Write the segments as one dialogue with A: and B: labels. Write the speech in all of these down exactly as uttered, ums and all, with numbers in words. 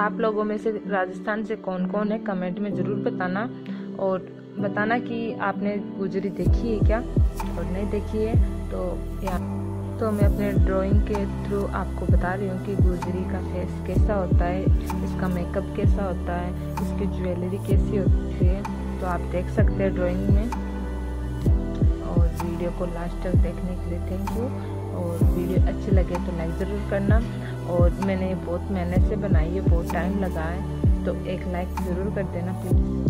A: आप लोगों में से राजस्थान से कौन कौन है कमेंट में ज़रूर बताना, और बताना कि आपने गुजरी देखी है क्या, और नहीं देखी है तो यहाँ तो मैं अपने ड्राइंग के थ्रू आपको बता रही हूँ कि गुजरी का फेस कैसा होता है, इसका मेकअप कैसा होता है, इसकी ज्वेलरी कैसी होती है। तो आप देख सकते हैं ड्राइंग में। और वीडियो को लास्ट तक देखने के लिए थैंक यू। और वीडियो अच्छी लगे तो लाइक ज़रूर करना। और मैंने बहुत मेहनत से बनाई है, बहुत टाइम लगा है, तो एक लाइक ज़रूर कर देना प्लीज़।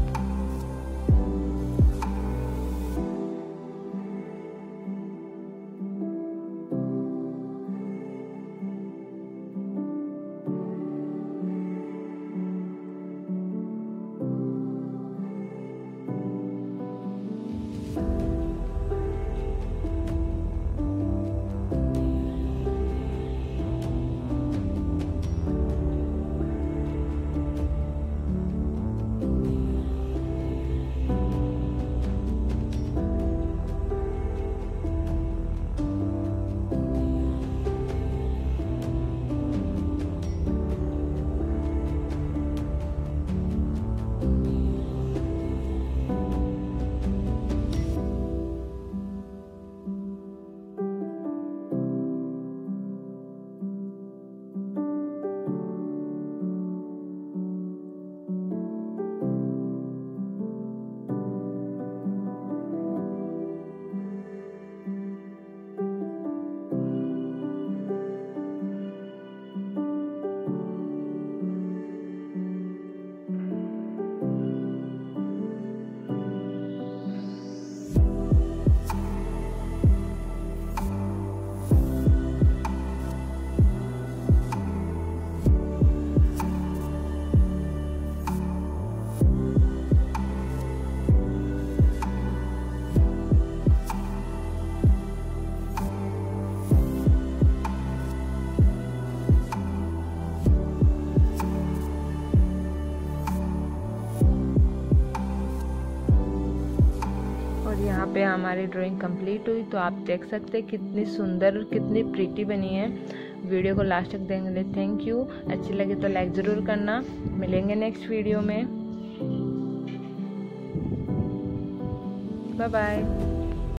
A: यहाँ पे हमारी ड्राइंग कंप्लीट हुई, तो आप देख सकते हैं कितनी सुंदर और कितनी प्रीटी बनी है। वीडियो को लास्ट तक देखने के लिए थैंक यू। अच्छी लगे तो लाइक ज़रूर करना। मिलेंगे नेक्स्ट वीडियो में। Bye bye.